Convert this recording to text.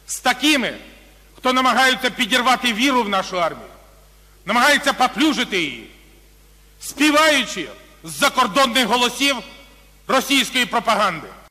з такими, хто намагається підірвати віру в нашу армію, намагається поплюжити її, співаючи з закордонних голосів російської пропаганди.